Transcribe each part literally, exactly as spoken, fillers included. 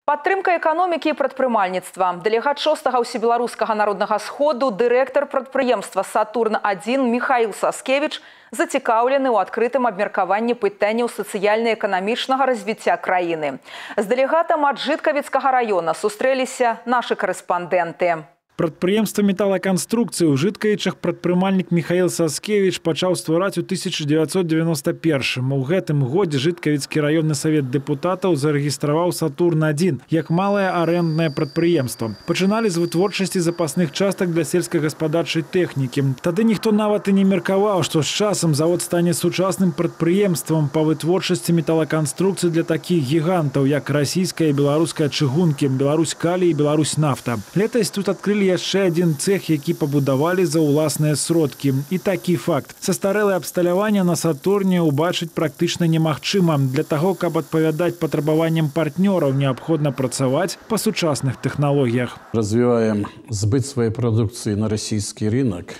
Падтрымка эканомікі і прадпрымальніцтва. Дэлегат шостага ўсебеларускага народнага сходу, дырэктар прадпрыемства «Сатурн один» Михаил Саскевич зацікаўлены ў адкрытым абмеркаванні пытанняў сацыяльна-эканамічнага развіцця краіны. З дэлегатам ад Жыткавіцкага района сустрэліся нашы карэспандэнты. Прадпрыемства металлаканструкцыі ў Жыткавічах прадпрымальнік Михаил Саскевич пачаў ствараць у тысяча девятьсот девяносто первом. У гэтым годзе Жыткавіцкі раённы савет дэпутатаў зарэгістраваў «Сатурн один» як малае арэнднае прадпрыемства. Пачыналі з вытворчасці запасных частак для сельскагаспадарчай тэхнікі. Тады ніхто нават і не меркаваў, што з часам завод стане сучасным прадпрыемствам па вытворчасці металлаканструкцый для такіх гігантаў, як расійская і беларуская чыгункі, Беларусь калій і Беларусь нафта. Летась тут адкрылі яшчэ адзін цех, які пабудавалі за ўласныя сродкі. І такі факт. Састарэлае абсталяванне на «Сатурне» убачыць практычна немагчыма. Для таго, каб адпавядаць патрабаванням партнёраў, неабходна працаваць па сучасных тэхналогіях. Развиваем сбыт своей продукции на российский рынок.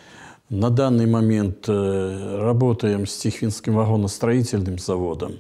На данный момент работаем с Тихвинским вагоностроительным заводом.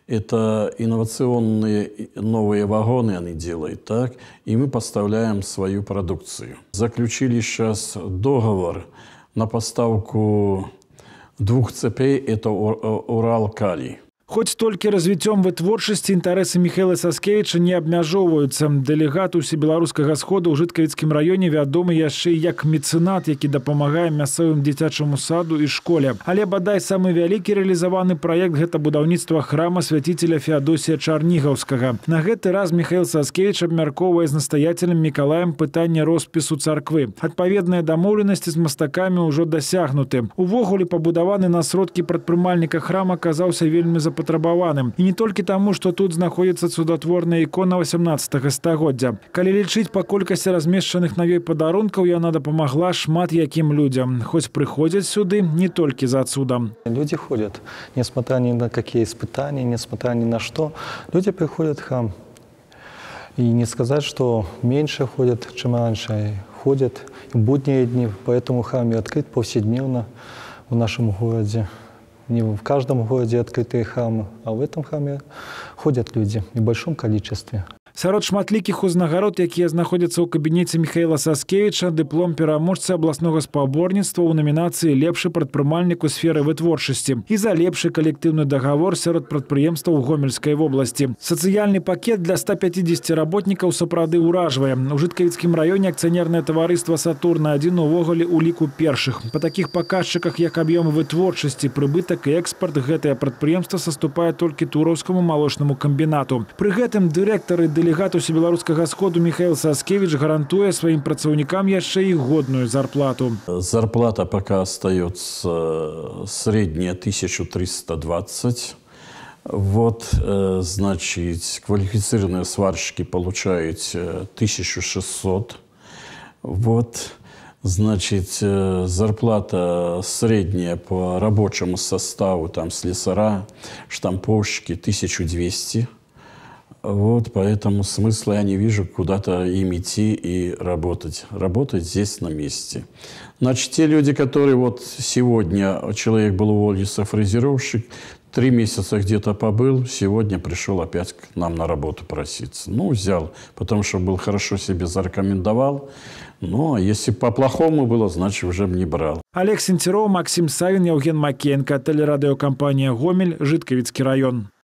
Это инновационные новые вагоны они делают, так? И мы поставляем свою продукцию. Заключили сейчас договор на поставку двух цепей, это Урал-Калий. Хоць толькі развіццём вытворчасці інтарэсы Михаила Саскевича не абмяжоўваюцца. Дэлегат усебеларускага сходу ў Жыткавіцкім раёне вядомы яшчэ як мецэнат, які дапамагае мясцовым дзіцячаму саду і школе. Але бадай самы вялікі рэалізаваны праект гэта будаўніцтва храма свяціцеля Феадосія Чарнігаўскага. На гэты раз Михаил Саскевич абмяркоўвае з настаяцелем Мікалаем пытанне роспісу царквы. Адпаведныя дамоўленасці з мастакамі ўжо дасягнуты. Увогуле пабудаваны на сродкі прадпрымальніка храм аказаўся вельмі запатрабаваным. І не толькі таму, што тут знаходзіцца цудатворная ікона восемнадцатага стагоддзя. Калі лічыць па колькасці размешчаных на ёй падарункаў, яна дапамагла шмат якім людзям. Хоць прыходзяць сюды не толькі за цудам. Люди ходят, несмотря ни на какие испытания, несмотря ни на что. Люди приходят в храм. И не сказать, что меньше ходят, чем раньше. Ходят в будние дни, поэтому храм и открыт повседневно в нашем городе. Не в каждом городе открытые храмы, а в этом храме ходят люди в большом количестве. Сярод шматлікіх узнагарод, якія знаходзяцца ў кабінеце Михаила Саскевича, дыплом пераможцы абласнога спаборніцтва ў намінацыі «Лепшы прадпрымальнік у сферы вытворчасці» і за лепшы калектыўны дагавор сярод прадпрыемстваў Гомельскай вобласці. Сацыяльны пакет для ста пяцідзесяці работнікаў сапраўды ўражвае. У Жыткавіцкім раёне акцыянернае таварыства «Сатурн один» увогуле ў ліку першых. Па такіх паказчыках, як аб'ём вытворчасці, прыбытак і экспарт, гэтае прадпрыемства саступае толькі Тураўскаму малочнаму камбінату. Пры гэтым дырэктары Дэлегат усебеларускага сходу Михаил Саскевич гарантуе своим працаўнікам яшчэ і годную зарплату. Зарплата пока остается средняя тысяча триста двадцать. Вот, значит, квалифицированные сварщики получают тысячу шестьсот. Вот, значит, зарплата средняя по рабочему составу, там слесаря, штамповщики тысяча двести. Вот, поэтому смысла я не вижу куда-то им идти и работать. Работать здесь на месте. Значит, те люди, которые вот сегодня, человек был уволен, фрезеровщик, три месяца где-то побыл, сегодня пришел опять к нам на работу проситься. Ну, взял, потому что был хорошо себе зарекомендовал. Ну, а если по-плохому было, значит, уже бы не брал. Олег Сенцеров, Максим Савин, Евген Макеенко, телерадиокомпания «Гомель», Жыткавіцкі район.